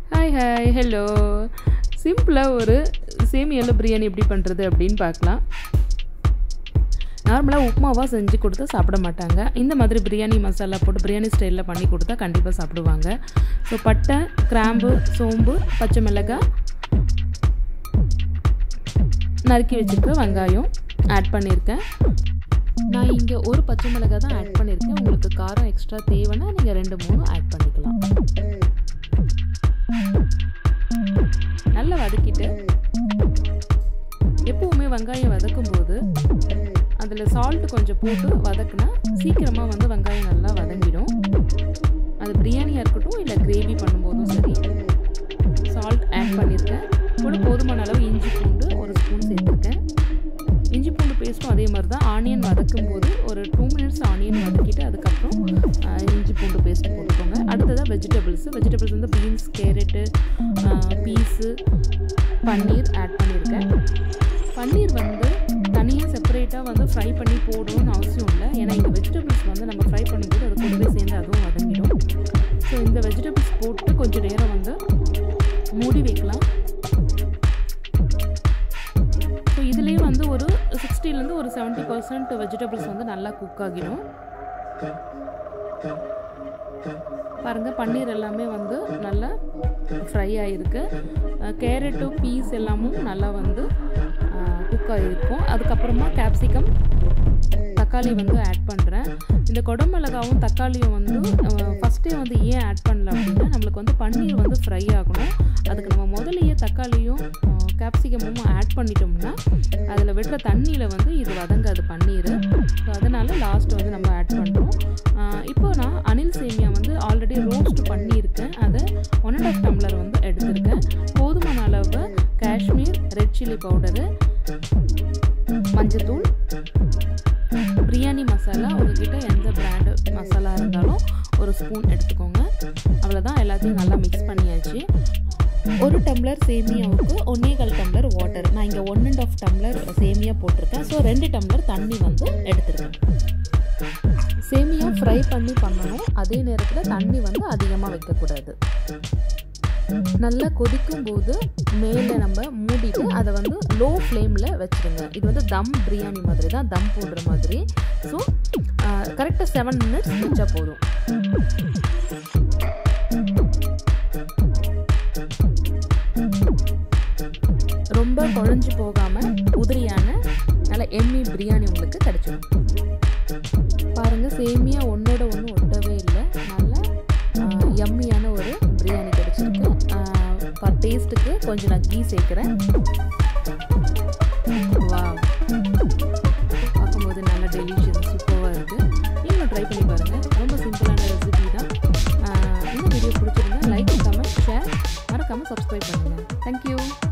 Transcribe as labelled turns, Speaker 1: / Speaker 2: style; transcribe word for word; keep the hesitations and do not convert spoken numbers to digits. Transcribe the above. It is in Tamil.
Speaker 1: Hi hi hello. சிம்பிளாக ஒரு சேமியாவில் பிரியாணி எப்படி பண்ணுறது அப்படின்னு பார்க்கலாம். நார்மலாக உப்புமாவாக செஞ்சு கொடுத்தா சாப்பிட மாட்டாங்க. இந்த மாதிரி பிரியாணி மசாலா போட்டு பிரியாணி ஸ்டைலில் பண்ணி கொடுத்தா கண்டிப்பாக சாப்பிடுவாங்க. ஸோ பட்டை, கிராம்பு, சோம்பு, பச்சை மிளகாய், நறுக்கி வச்சுருக்க வெங்காயம் ஆட் பண்ணியிருக்கேன். நான் இங்கே ஒரு பச்சை மிளகாய் தான் ஆட் பண்ணியிருக்கேன். உங்களுக்கு காரம் எக்ஸ்ட்ரா தேவைன்னா நீங்கள் ரெண்டு மூணு ஆட் பண்ணிக்கலாம். நல்லா வதக்கிட்டு, எப்பவுமே வெங்காயம் வதக்கும் போது அதில் சால்ட் கொஞ்சம் போட்டு வதக்குனா சீக்கிரமாக வந்து வெங்காயம் நல்லா வதங்கிடும். அது பிரியாணியாக இருக்கட்டும் இல்லை கிரேவி பண்ணும்போதும் சரி. சால்ட் ஆட் பண்ணியிருக்கேன். கூட போதுமான அளவு இஞ்சி பூண்டு ஒரு ஸ்பூன் சேர்த்துருக்கேன். இஞ்சி பூண்டு பேஸ்ட்டும் அதே மாதிரி தான். ஆனியன் வதக்கும் போது ஒரு டூ மினிட்ஸ் ஆனியன் வதக்கிட்டு அதுக்கப்புறம் இஞ்சி பூண்டு பேஸ்ட் போட்டுக்கோங்க. அடுத்ததாக வெஜிடபிள்ஸு வெஜிடபிள்ஸ் வந்து beans, carrot, peas, paneer add பண்ணியிருக்கேன். பன்னீர் வந்து தனியாக செப்பரேட்டாக வந்து ஃப்ரை பண்ணி போடணும்னு அவசியம் இல்லை. ஏன்னா இந்த வெஜிடபிள்ஸ் வந்து நம்ம ஃப்ரை பண்ணும்போது அது கூடவே சேர்ந்து அதுவும் வதங்கிடும். ஸோ இந்த வெஜிடபிள்ஸ் போட்டு கொஞ்சம் நேரம் வந்து மூடி வைக்கலாம். ஸோ இதுலேயே வந்து ஒரு சிக்ஸ்டிலேருந்து ஒரு செவன்ட்டி பர்சன்ட் வெஜிடபிள்ஸ் வந்து நல்லா குக் ஆகிடும். பாருங்கள், பன்னீர் எல்லாமே வந்து நல்லா ஃப்ரை ஆகிருக்கு. கேரட்டு, பீஸ் எல்லாமும் நல்லா வந்து குக் ஆகிருக்கும். அதுக்கப்புறமா கேப்சிகம், தக்காளி வந்து ஆட் பண்ணுறேன். இந்த குடமிளகாவும் தக்காளியும் வந்து ஃபஸ்ட்டே வந்து ஏன் ஆட் பண்ணல அப்படின்னா, நம்மளுக்கு வந்து பன்னீர் வந்து ஃப்ரை ஆகணும். அதுக்கு நம்ம முதலையே தக்காளியும் கேப்சிகமும் ஆட் பண்ணிட்டோம்னா அதில் விடுற தண்ணியில் வந்து இது வதங்காது பன்னீர். ஸோ அதனால் லாஸ்ட் வந்து நம்ம ஆட் பண்ணுறோம். இப்போ நான் அனில் சேமியா வந்து ஆல்ரெடி ரோஸ்ட் பண்ணியிருக்கேன். அதை ஒன் அண்ட் ஆஃப் டம்ளர் வந்து எடுத்திருக்கேன். போதுமான அளவு காஷ்மீர் ரெட் சில்லி பவுடரு, மஞ்சத்தூள், பிரியாணி மசாலா, உங்ககிட்ட எந்த பிராண்டு மசாலா இருந்தாலும் ஒரு ஸ்பூன் எடுத்துக்கோங்க. அவ்வளோதான், எல்லாத்தையும் நல்லா மிக்ஸ் பண்ணியாச்சு. ஒரு டம்ளர் சேமியாவுக்கு ஒன்னே கால் டம்ளர் வாட்டர். நான் இங்கே ஒன் அண்ட் ஆஃப் டம்ளர் சேமியா போட்டிருக்கேன். ஸோ ரெண்டு டம்ளர் தண்ணி வந்து எடுத்துருக்கேன். சேமியா ஃப்ரை பண்ணி பண்ணணும். அதே நேரத்தில் தண்ணி வந்து அதிகமாக வைக்கக்கூடாது. நல்லா கொதிக்கும் போது மேலே நம்ம மூடிட்டு அதை வந்து லோ ஃப்ளேமில் வச்சுருங்க. இது வந்து தம் பிரியாணி மாதிரி தான், தம் போடுற மாதிரி. ஸோ கரெக்டாக செவன் மினிட்ஸ் வச்சா போதும். ரொம்ப குழஞ்சி போகாமல் உதிரியான நல்ல எம்மி பிரியாணி உங்களுக்கு கிடைச்சிடும். பாருங்கள், சேமியா ஒன்றோட ஒன்று ஒட்டவே இல்லை. நல்ல எம்மியான ஒரு பிரியாணி கிடைச்சிருக்கு. ஃபார் டேஸ்ட்டுக்கு கொஞ்சம் நான் கீ சேர்க்குறேன். வா, பார்க்கும்போது நல்ல டெலிஷியஸ் சூப்பராக இருக்குது. நீங்களும் ட்ரை பண்ணி பாருங்கள். ரொம்ப சிம்பிளான ரெசிபி தான். இந்த வீடியோ பிடிச்சிருந்தா லைக், கமெண்ட், ஷேர், மறக்காமல் சப்ஸ்கிரைப் பண்ணுங்கள். தேங்க்யூ.